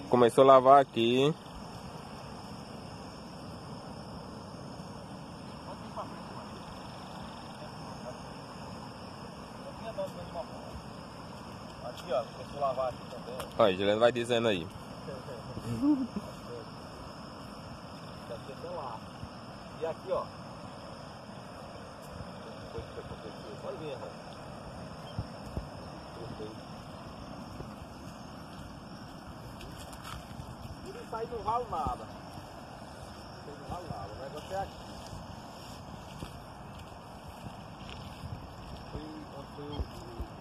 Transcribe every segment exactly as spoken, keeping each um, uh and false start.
começou a lavar aqui. Aqui, ó, começou a lavar aqui também. Olha, Juliano vai dizendo aí. Daqui até lá. E aqui, ó. Coisa que aconteceu. Pode vir, Ron. Tudo isso aí não vale nada. Isso aí não vale nada. O negócio é aqui. Foi onde foi o.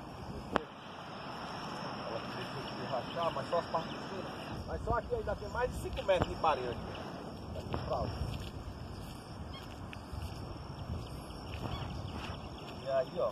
Ela deixou de rachar, mas só as partes de cima. Mas só aqui ainda tem mais de cinco metros de parede aqui. Daqui pra lá. E aí, ó.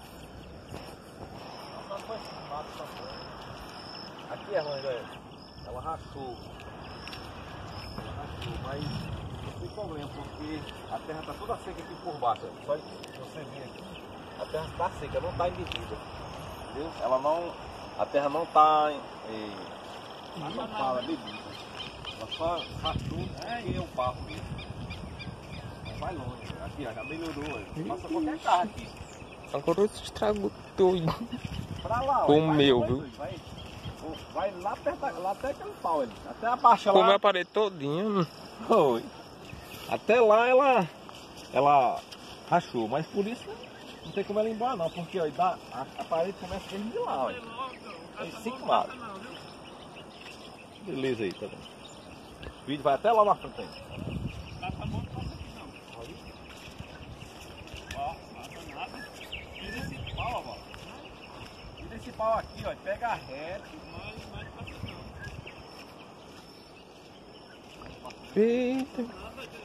Só foi filmado essa coisa. Aqui é ruim, velho. Ela rachou. Ela rachou, mas não tem problema, porque a terra tá toda seca aqui por baixo. Ó. Só que você vir aqui, a terra está seca, não está em medida. Entendeu? Ela não. A terra não está em. Ah, não fala, bebida. Ela só rachou porque é o barro mesmo. Não vai longe. Aqui, ó, já melhorou. Passa qualquer carro aqui. Agora você estragou tudo. Pra lá, ó. Comeu, viu? Vai, vai lá, perto, lá até aquele pau ali. Até abaixo lá. Comeu a parede todinha. Foi. Até lá ela, ela rachou, mas por isso não tem como ela ir embora não, porque ó, dá, a, a parede começa desde lá, ó. Tem cinco lados. Beleza aí, tá vendo? O vídeo vai até lá na frente aí. Tá bom, não passa aqui não. Ó, passa nada. Tira esse pau, ó. Tira esse pau aqui, ó. Pega reto. Mas, mas passa não. Eita. Nada,